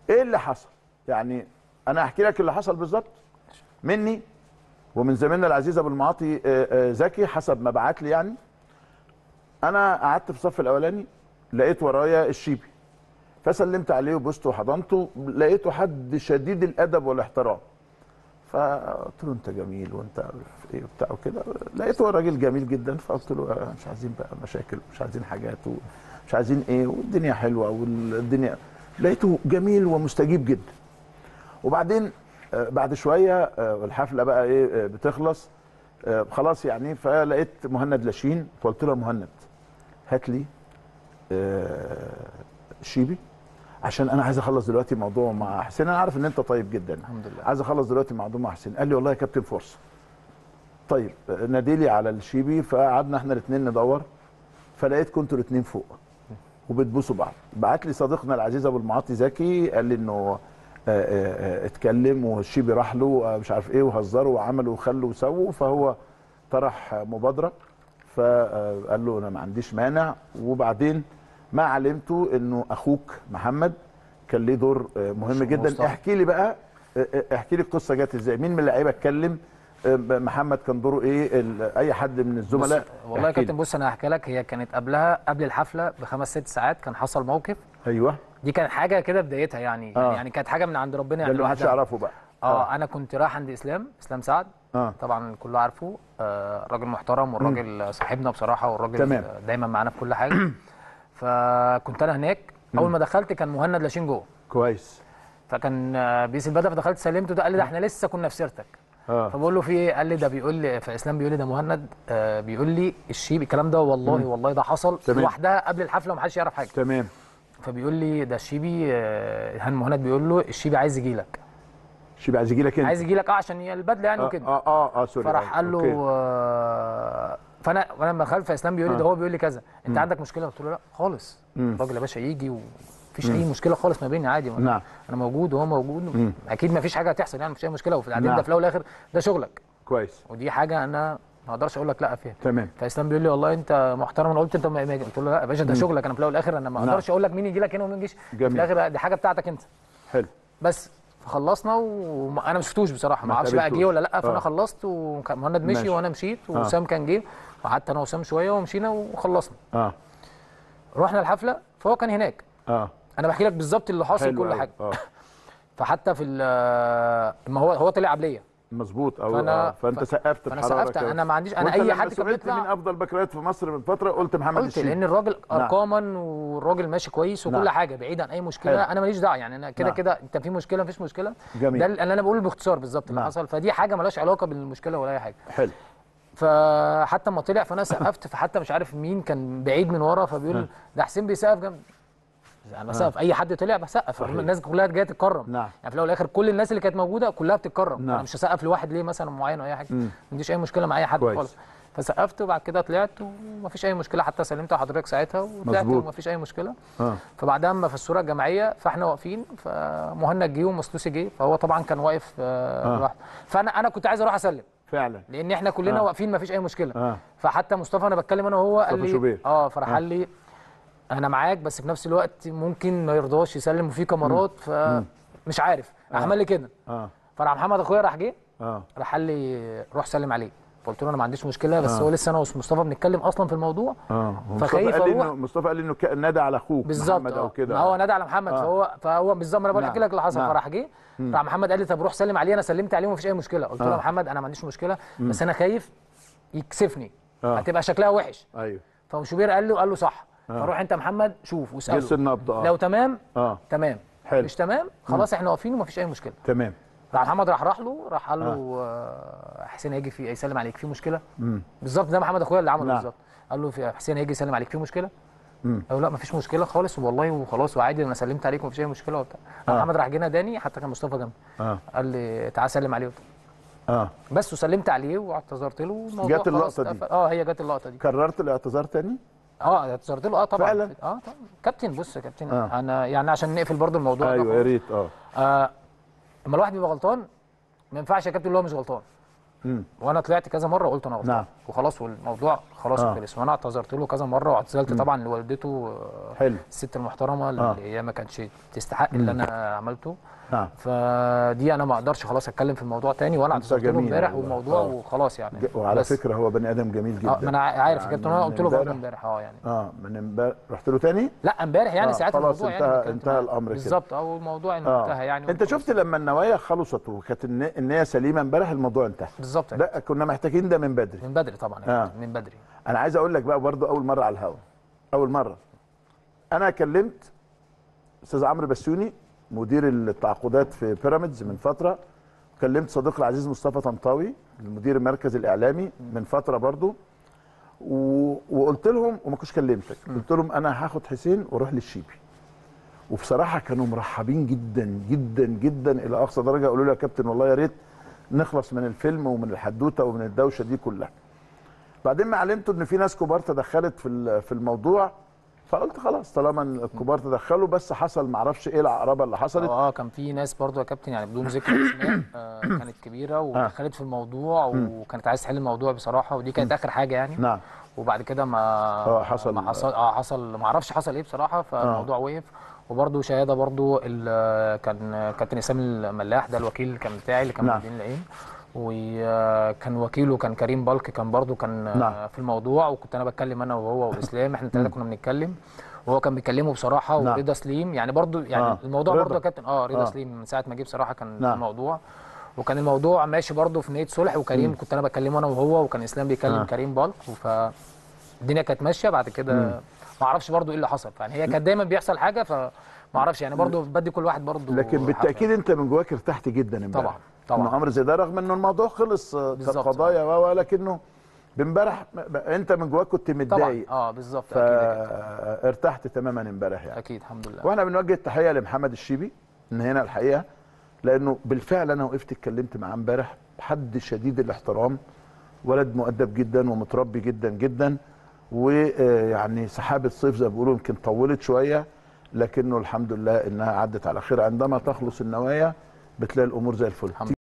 ايه اللي حصل؟ يعني انا احكي لك اللي حصل بالظبط مني ومن زميلنا العزيز ابو المعاطي زكي حسب ما بعت لي. يعني انا قعدت في الصف الاولاني، لقيت ورايا الشيبي، فسلمت عليه وبوسته وحضنته، لقيته حد شديد الادب والاحترام. فقلت له انت جميل وانت عارف ايه وبتاع وكده، لقيته راجل جميل جدا. فقلت له مش عايزين بقى مشاكل، مش عايزين حاجات، ومش عايزين ايه، والدنيا حلوه والدنيا. لقيته جميل ومستجيب جدا. وبعدين بعد شويه الحفله بقى ايه بتخلص خلاص يعني، فلقيت مهند لاشين. فقلت له يا مهند هات لي شيبي عشان انا عايز اخلص دلوقتي موضوع مع حسين. انا عارف ان انت طيب جدا، الحمد لله. عايز اخلص دلوقتي موضوع مع حسين. قال لي والله يا كابتن فرصه. طيب ناديلي على الشيبي. فقعدنا احنا الاثنين ندور، فلقيت كنتوا الاثنين فوق وبتبوسوا بعض. بعت لي صديقنا العزيز ابو المعاطي زكي قال لي انه اتكلم والشيبي راح له مش عارف ايه، وهزروا وعملوا وخلوا وسووا. فهو طرح مبادره، فقال له انا ما عنديش مانع. وبعدين ما علمته انه اخوك محمد كان ليه دور مهم جدا. مصطفى. احكي لي بقى، احكي لي القصه جت ازاي، مين من اللعيبه اتكلم، محمد كان دوره ايه، اي حد من الزملاء؟ والله يا كابتن بص انا هحكي لك. هي كانت قبلها، قبل الحفله بخمس ست ساعات كان حصل موقف. ايوه دي كانت حاجه كده بدايتها يعني. يعني كانت حاجه من عند ربنا ده يعني اللي ما حدش لوحدها. يعرفه بقى. انا كنت رايح عند اسلام سعد. طبعا كله عارفه، راجل محترم والراجل صاحبنا بصراحه، والراجل تمام. دايما معانا في كل حاجه. فكنت انا هناك. اول ما دخلت كان مهند لاشين جوه. كويس. فكان بيس البدله، فدخلت سلمته. ده قال لي ده احنا لسه كنا في سيرتك. فبقول له في ايه؟ قال لي ده بيقول لي، فاسلام بيقول لي ده مهند بيقول لي الشيبي الكلام ده. والله والله ده حصل لوحدها قبل الحفله ومحدش يعرف حاجه. تمام. فبيقول لي ده الشيبي مهند بيقول له الشيبي عايز يجي لك. الشيبي عايز يجي لك انت؟ عايز يجي لك عشان البدله يعني وكده. سوري. فراح قال له وانا لما دخلت فاسلام بيقول لي ده هو بيقول لي كذا، انت عندك مشكله؟ قلت له لا خالص، الراجل يا باشا يجي ومفيش اي مشكله خالص ما بيني، عادي. نعم. انا موجود وهو موجود. اكيد مفيش حاجه هتحصل يعني، مفيش اي مشكله. وفي العادين ده في الاول والاخر ده شغلك. كويس. ودي حاجه انا ما اقدرش اقول لك لا فيها. تمام. فاسلام بيقول لي والله انت محترم. انا قلت انت ما قلت له لا يا باشا ده شغلك. انا في الاول والاخر انا ما اقدرش اقول لك مين يجي لك هنا ومين يجيش. في الاخر دي حاجه بتاعتك انت. حلو. بس فخلصنا وانا ما شفتوش بصراحه، ما اعرفش بقى جه ولا لا. فانا خلصت ومهند مشي وانا مشيت وسام كان جه، وقعدت انا وسام شويه ومشينا وخلصنا. رحنا الحفله فهو كان هناك. انا بحكي لك بالظبط اللي حاصل كل حاجه. فحتى في ما هو طلع قبليه مظبوط. فانت سقفت فانا سقفت. انا ما عنديش، انا اي حد كان بيطلع. من افضل باكات في مصر من فتره قلت محمد الشيبي، لان الراجل ارقاما والراجل ماشي كويس وكل حاجه بعيد عن اي مشكله. انا ماليش دعوه يعني. انا كده كده انت في مشكله مفيش مشكله. جميل. ده اللي انا بقوله باختصار بالظبط اللي حصل. فدي حاجه مالهاش علاقه بالمشكله ولا اي حاجه. حلو. فحتى ما طلع فانا سقفت. فحتى مش عارف مين كان بعيد من ورا فبيقول ده حسين بيسقف جنب. انا بسقف اي حد طلع بسقف. الناس كلها جايه تتكرم. يعني في الاول والاخر كل الناس اللي كانت موجوده كلها بتتكرم. انا مش هسقف لواحد ليه مثلا معين او اي حاجه. ما عنديش اي مشكله مع اي حد خالص. فسقفت وبعد كده طلعت ومفيش اي مشكله. حتى سلمت على حضرتك ساعتها وطلعت ومفيش اي مشكله. فبعدها اما في الصوره الجماعيه فاحنا واقفين، فمهند جه ومسلوسي جه. فهو طبعا كان واقف لوحده. فانا كنت عايز اروح اسلم فعلا لان احنا كلنا واقفين مفيش اي مشكله. فحتى مصطفى انا بتكلم انا وهو قال لي فراح قال لي انا معاك بس في نفس الوقت ممكن ما يرضاش يسلم وفي كاميرات فمش عارف. راح عمل لي كده. فراح محمد اخويا راح جه راح قال لي روح سلم عليه. فقلت له انا ما عنديش مشكله بس هو لسه انا ومصطفى بنتكلم اصلا في الموضوع. فخايف اروح. مصطفى قال لي انه نادى على اخوك محمد او كده. هو نادى على محمد. فهو بالظبط انا بحكي لك اللي حصل. فراح جه راح محمد قال لي طب روح سلم عليه. انا سلمت عليه ومفيش اي مشكله. قلت له يا محمد انا ما عنديش مشكله بس انا خايف يكسفني هتبقى شكلها وحش. ايوه. فشوبير قال له صح. فروح انت يا محمد شوف واساله جس النبض. لو تمام تمام. حلو. مش تمام خلاص احنا واقفين ومفيش اي مشكله. تمام. راح محمد راح له راح قال له حسين هيجي في يسلم عليك في مشكله. بالظبط ده محمد اخويا اللي عمله بالظبط. قال له في حسين هيجي يسلم عليك في مشكله. قال له لا مفيش مشكله خالص والله وخلاص وعادي انا سلمت عليك ومفيش اي مشكله وبتاع. محمد راح جه ناداني حتى كان مصطفى جنبي. قال لي تعالى سلم عليه بس وسلمت عليه واعتذرت له. الموضوع جت اللقطه دي. هي جت اللقطه دي. كررت الاعتذار تاني؟ اعتذرت له طبعا. فعلا؟ طبعا. كابتن بص يا كابتن انا يعني عشان نقفل برضو الموضوع. ايوه يا ريت. اما الواحد بيبقى غلطان ما ينفعش يا كابتن اللي هو مش غلطان. وانا طلعت كذا مره وقلت انا غلطان. نعم. وخلاص والموضوع خلاص خلص. وانا اعتذرت له كذا مره، واعتذرت طبعا لوالدته حلو. الست المحترمه اللي هي ما كانتش تستحق اللي انا عملته. نعم. فدي انا ما اقدرش خلاص اتكلم في الموضوع تاني، وانا اعتذرت له امبارح والموضوع وخلاص يعني. وعلى فكره هو بني ادم جميل جدا. ما انا عارف يا كابتن، انا قلت له برضه امبارح يعني. من امبارح رحت له تاني؟ لا امبارح يعني ساعتها الموضوع يعني انتهى الامر بالظبط. او الموضوع انتهى يعني. انت شفت لما النوايا خلصت وكانت النيه سليمه امبارح الموضوع انتهى بالظبط. ده كنا محتاجين ده من بدري. من بدري طبعا من بدري. انا عايز اقول لك بقى برضه اول مره على الهوا، اول مره انا كلمت استاذ عمرو بسيوني مدير التعاقدات في بيراميدز من فتره، كلمت صديقي العزيز مصطفى طنطاوي المدير المركز الاعلامي من فتره برضه، وقلت لهم وما كنتش كلمتك، قلت لهم انا هاخد حسين واروح للشيبي. وبصراحه كانوا مرحبين جدا جدا جدا الى اقصى درجه، قالوا لي يا كابتن والله يا ريت نخلص من الفيلم ومن الحدوته ومن الدوشه دي كلها. بعدين ما علمتوا ان في ناس كبار تدخلت في الموضوع، فقلت خلاص طالما الكبار تدخلوا، بس حصل ما اعرفش ايه العقربه اللي حصلت. كان في ناس برضو يا كابتن يعني بدون ذكر اسماء كانت كبيره ودخلت في الموضوع وكانت عايزه تحل الموضوع بصراحه، ودي كانت اخر حاجه يعني. نعم. وبعد كده ما حصل ما اعرفش حصل ايه بصراحه، فالموضوع وقف. وبرضو شهاده برضو كان كابتن اسامه الملاح ده الوكيل كان بتاعي اللي كان مدين العين، وكان وكيله كان كريم بالك، كان برضو كان في الموضوع، وكنت انا بتكلم انا وهو واسلام، احنا الثلاثه كنا بنتكلم وهو كان بيكلمه بصراحه. ورضا سليم يعني برضو يعني الموضوع برضو يا كابتن رضا سليم من ساعه ما جه بصراحه كان في الموضوع، وكان الموضوع ماشي برضو في نيه صلح. وكريم كنت انا بكلمه انا وهو، وكان اسلام بيكلم كريم بالك، فالدنيا كانت ماشيه. بعد كده ما اعرفش برضو ايه اللي حصل، يعني هي كانت دايما بيحصل حاجه فما اعرفش يعني، برضو بدي كل واحد برضو. لكن بالتاكيد انت من جواك ارتحت جدا امبارح طبعا انه امر زي ده، رغم انه الموضوع خلص كقضايا ولكنه امبارح انت من جواك كنت متضايق. بالظبط. ارتحت تماما امبارح يعني. اكيد الحمد لله. واحنا بنوجه التحيه لمحمد الشيبي من هنا الحقيقه، لانه بالفعل انا وقفت اتكلمت معاه امبارح، حد شديد الاحترام، ولد مؤدب جدا ومتربي جدا جدا، ويعني سحابه صيف زي ما بيقولوا يمكن طولت شويه، لكنه الحمد لله انها عدت على خير. عندما تخلص النوايا بتلاقي الامور زي الفل.